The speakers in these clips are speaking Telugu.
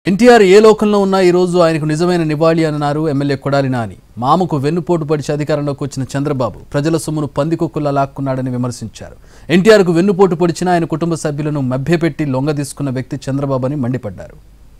ఎన్టీఆర్ ఏ లోకంలో ఉన్నా ఈ రోజు ఆయనకు నిజమైన నివాళి అన్నారు ఎమ్మెల్యే కొడాలి నాని. మామకు వెన్నుపోటు పడిచి అధికారంలోకి వచ్చిన చంద్రబాబు ప్రజల సొమ్మును పందికొక్కులా లాక్కున్నాడని విమర్శించారు. ఎన్టీఆర్కు వెన్నుపోటు పొడిచిన ఆయన కుటుంబ సభ్యులను మభ్యపెట్టి లొంగదీసుకున్న వ్యక్తి చంద్రబాబు అని మండిపడ్డారు.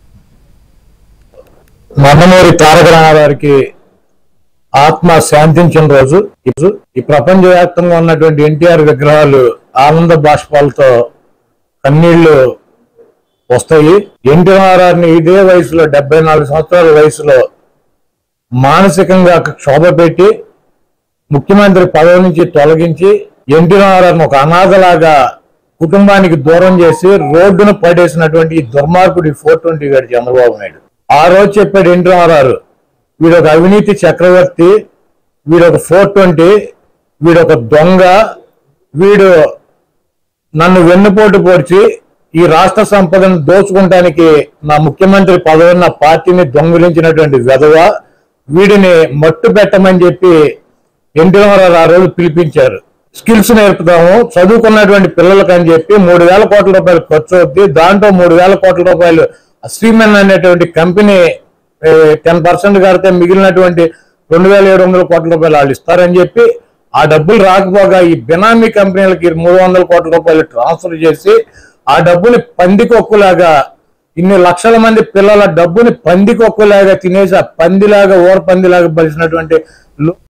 నందమూరి తారక రామారావుకి ఆత్మ శాంతించిన రోజు ఈ ప్రపంచవ్యాప్తంగా ఉన్నటువంటి ఎన్టీఆర్ విగ్రహాలు ఆనంద బాష్పాలతో కన్నీళ్లు వస్తాయి. ఎన్టీ రామారావుని ఇదే వయసులో 74 సంవత్సరాల వయసులో మానసికంగా క్షోభ పెట్టి ముఖ్యమంత్రి పదవి నుంచి తొలగించి ఎన్టీ రామారావుని ఒక అనాథలాగా కుటుంబానికి దూరం చేసి రోడ్డును పడేసినటువంటి ఈ దుర్మార్గుడి 420 గారి చంద్రబాబు నాయుడు ఆ రోజు చెప్పాడు ఎన్టీ రామారావు, వీడొక అవినీతి చక్రవర్తి, వీడొక 420, వీడొక దొంగ, వీడు నన్ను వెన్నుపోటు పొడిచి ఈ రాష్ట్ర సంపదను దోచుకుంటానికి నా ముఖ్యమంత్రి పదవి నా పార్టీని దొంగిలించినటువంటి వెధవ, వీడిని మట్టు పెట్టమని చెప్పి ఎన్టీ రామారావు ఆ రోజు పిలిపించారు. స్కిల్స్ నేర్పుతాము చదువుకున్నటువంటి పిల్లలకు అని చెప్పి 3,000 కోట్ల రూపాయలు ఖర్చు అవుద్ది. దాంట్లో 3,000 కోట్ల రూపాయలు శ్రీమెన్ అనేటువంటి కంపెనీ 10% కడితే మిగిలినటువంటి 2,700 కోట్ల రూపాయలు వాళ్ళు ఇస్తారని చెప్పి ఆ డబ్బులు రాకపోగా ఈ బినామీ కంపెనీలకి 300 కోట్ల రూపాయలు ట్రాన్స్ఫర్ చేసి ఆ డబ్బుని పందికొక్కులాగా ఇన్ని లక్షల మంది పిల్లల డబ్బుని పందికొక్కులాగా తినేసి ఆ పందిలాగా ఊర పందిలాగా బలిసినటువంటి